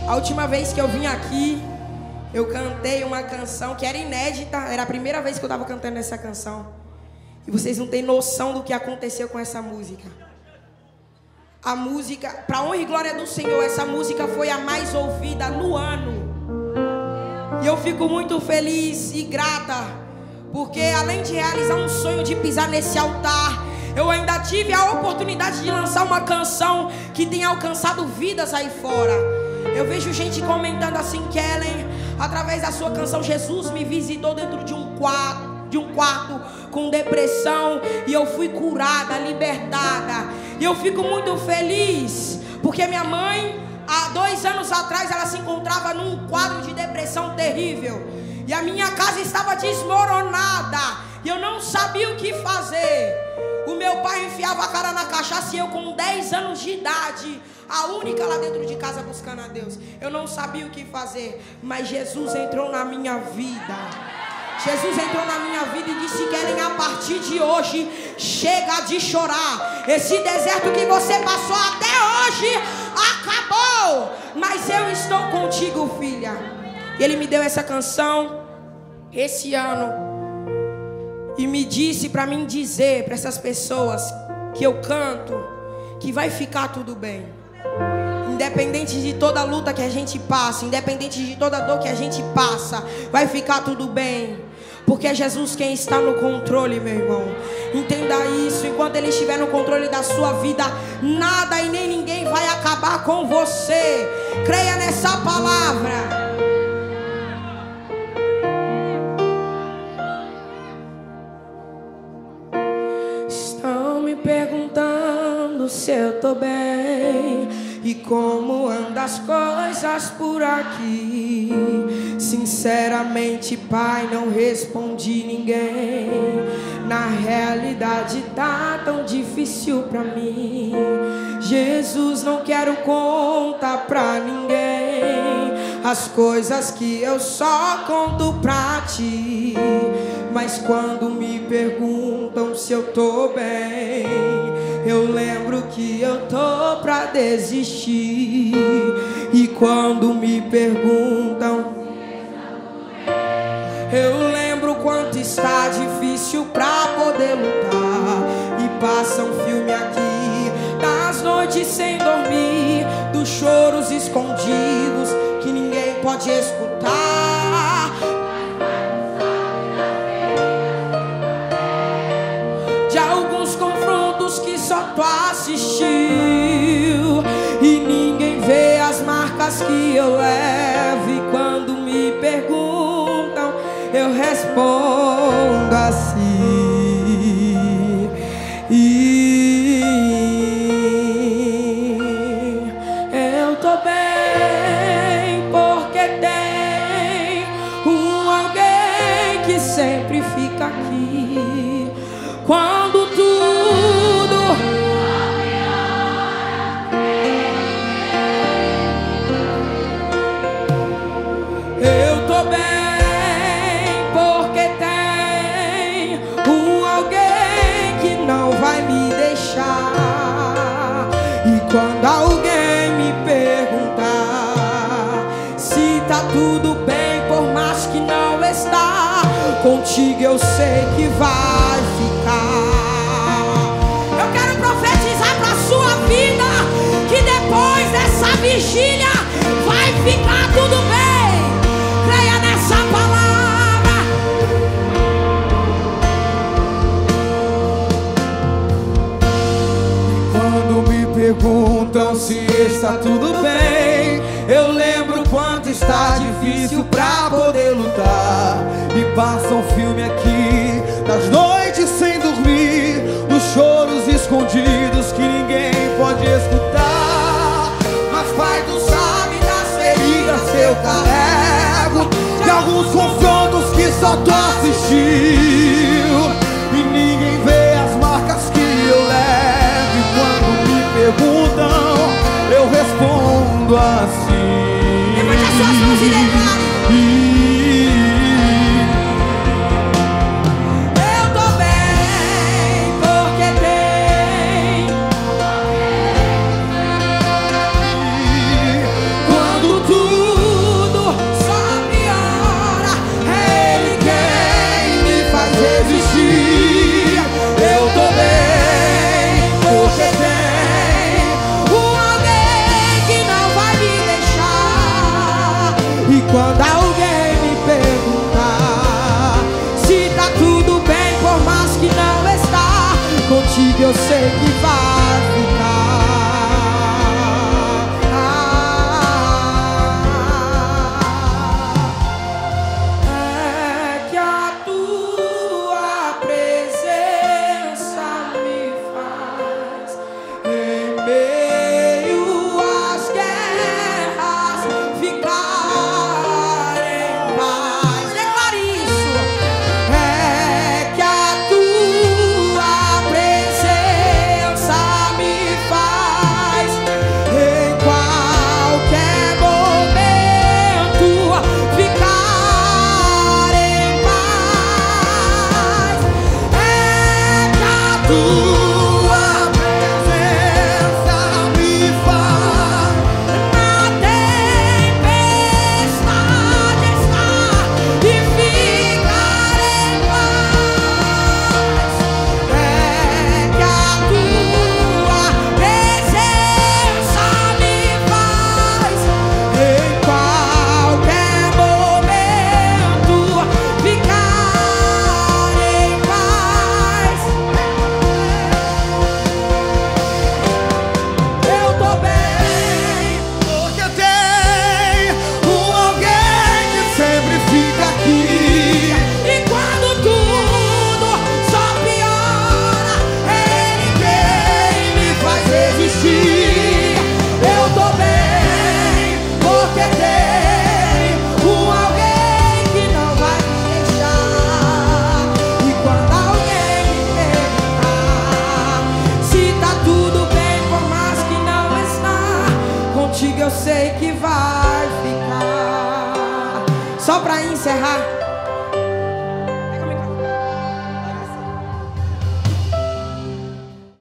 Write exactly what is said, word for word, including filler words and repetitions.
A última vez que eu vim aqui, eu cantei uma canção que era inédita. Era a primeira vez que eu estava cantando essa canção. E vocês não têm noção do que aconteceu com essa música. A música, para honra e glória do Senhor, essa música foi a mais ouvida no ano. E eu fico muito feliz e grata, porque além de realizar um sonho de pisar nesse altar, eu ainda tive a oportunidade de lançar uma canção que tem alcançado vidas aí fora. Eu vejo gente comentando assim: Kellen, através da sua canção, Jesus me visitou dentro de um quarto, de um quarto com depressão, e eu fui curada, libertada. E eu fico muito feliz, porque minha mãe, há dois anos atrás, ela se encontrava num quadro de depressão terrível. E a minha casa estava desmoronada, e eu não sabia o que fazer. O meu pai enfiava a cara na cachaça, e eu com dez anos de idade, a única lá dentro de casa buscando a Deus. Eu não sabia o que fazer, mas Jesus entrou na minha vida. Jesus entrou na minha vida e disse: Kellen, a partir de hoje, chega de chorar. Esse deserto que você passou até hoje acabou, mas eu estou contigo, filha. E ele me deu essa canção esse ano e me disse para mim dizer para essas pessoas que eu canto que vai ficar tudo bem. Independente de toda luta que a gente passa, independente de toda dor que a gente passa, vai ficar tudo bem. Porque é Jesus quem está no controle, meu irmão. Entenda isso. Enquanto Ele estiver no controle da sua vida, nada e nem ninguém vai acabar com você. Creia nessa palavra. Estão me perguntando se eu tô bem e como andam as coisas por aqui. Sinceramente, pai, não respondi ninguém. Na realidade tá tão difícil pra mim. Jesus, não quero contar pra ninguém as coisas que eu só conto pra ti. Mas quando me perguntam se eu tô bem, eu lembro que eu tô pra desistir. E quando me perguntam, eu lembro quanto está difícil pra poder lutar. E passa um filme aqui das noites sem dormir, dos choros escondidos que ninguém pode escutar, de alguns confrontos que só tu assistiu, e ninguém vê as marcas que eu levo. E quando me perguntam, eu respondo assim: e eu tô bem porque tem um alguém que sempre fica aqui quando tudo eu tô bem. Quando alguém me perguntar se tá tudo bem, por mais que não está, contigo eu sei que vai ficar. Eu quero profetizar pra sua vida que depois dessa vigília vai ficar tudo bem. Creia nessa palavra. Perguntam se está tudo bem, eu lembro quanto está difícil pra poder lutar. E passa um filme aqui das noites sem dormir, dos choros escondidos que ninguém pode escutar. Mas pai, tu sabe das feridas que eu carrego, de alguns confrontos que só tu assistiu, e ninguém vê as marcas que eu levo. E quando perguntam, eu respondo assim: levante as suas mãos e declare: eu tô bem porque tem. Quando tu quando alguém me perguntar se tá tudo bem, por mais que não está, contigo eu sei que vai ficar. É que a tua presença me faz, em meio às guerras, ficar em paz. Declare isso. É que a tua presença me faz, em qualquer momento, ficar em paz. É que a tua presença me faz, na tempestade estar e ficar em paz. É que a tua presença me faz, em qualquer momento, ficar em paz. Eu tô bem, Porque tem um alguém que sempre fica aqui. e quando tudo só piora, ele quem me faz resistir. Eu tô bem, porque tem um alguém que não vai me deixar. E quando alguém me perguntar se tá tudo bem, por mais que não está, contigo eu sei que vai ficar. Só pra encerrar,